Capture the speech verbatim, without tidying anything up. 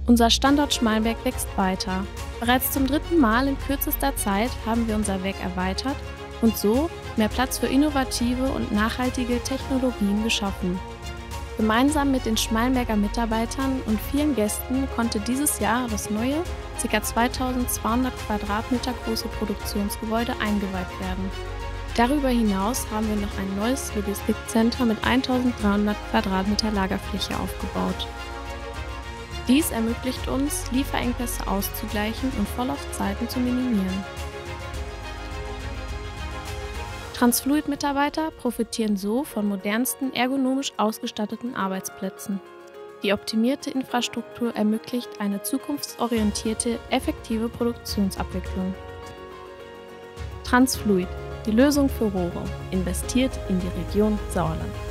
Unser Standort Schmallenberg wächst weiter. Bereits zum dritten Mal in kürzester Zeit haben wir unser Werk erweitert und so mehr Platz für innovative und nachhaltige Technologien geschaffen. Gemeinsam mit den Schmallenberger Mitarbeitern und vielen Gästen konnte dieses Jahr das neue, ca. zweitausendzweihundert Quadratmeter große Produktionsgebäude eingeweiht werden. Darüber hinaus haben wir noch ein neues Logistikcenter mit eintausenddreihundert Quadratmeter Lagerfläche aufgebaut. Dies ermöglicht uns, Lieferengpässe auszugleichen und Vorlaufzeiten zu minimieren. Transfluid-Mitarbeiter profitieren so von modernsten, ergonomisch ausgestatteten Arbeitsplätzen. Die optimierte Infrastruktur ermöglicht eine zukunftsorientierte, effektive Produktionsabwicklung. Transfluid, die Lösung für Rohre, investiert in die Region Sauerland.